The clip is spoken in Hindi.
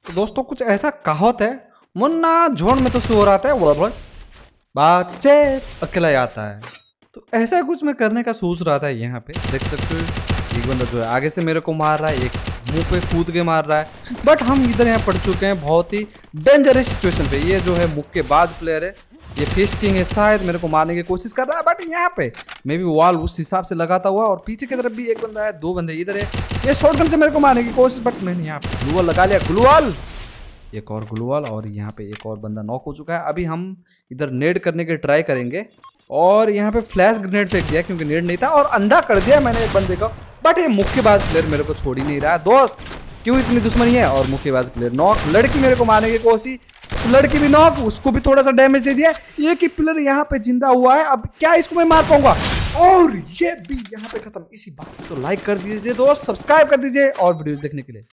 तो दोस्तों कुछ ऐसा कहावत है, मुन्ना झोंड में तो शोर आता है, बात से अकेला ही आता है। तो ऐसा कुछ मैं करने का सोच रहा था। यहाँ पे देख सकते हो एक बंदा जो है आगे से मेरे को मार रहा है, एक मुंह पे कूद के मार रहा है। बट हम इधर यहाँ पड़ चुके हैं बहुत ही डेंजरस सिचुएशन पे। ये जो है मुक्केबाज प्लेयर है, ये फेस्ट किंग है, शायद मेरे को मारने की कोशिश कर रहा है। बट यहाँ पे मैं भी वॉल उस हिसाब से लगाता हुआ, और पीछे की तरफ भी एक बंदा है, दो बंदे इधर है। ये शॉटगन से मेरे को मारने की कोशिश, बट मैंने यहाँ पे ग्लूवॉल लगा लिया। ग्लूवॉल, एक और ग्लूवॉल, और यहाँ पे एक और बंदा नॉक हो चुका है। अभी हम इधर नेड करने की ट्राई करेंगे, और यहाँ पे फ्लैश ग्रेनेड फेंक दिया क्योंकि नेड नहीं था, और अंधा कर दिया मैंने एक बंदे को। बट ये मुक्केबाज प्लेयर मेरे को छोड़ ही नहीं रहा है। दोस्त क्यों इतनी दुश्मनी है? और मुक्केबाज प्लेयर नॉक, लड़की मेरे को मारने की कोशिश, उस लड़की भी नॉक, उसको भी थोड़ा सा डैमेज दे दिया। एक ही प्लेयर यहाँ पे जिंदा हुआ है, अब क्या इसको मैं मार पाऊंगा? और ये भी यहाँ पे खत्म। इसी बात को तो लाइक कर दीजिए दोस्त, सब्सक्राइब कर दीजिए और वीडियोस देखने के लिए।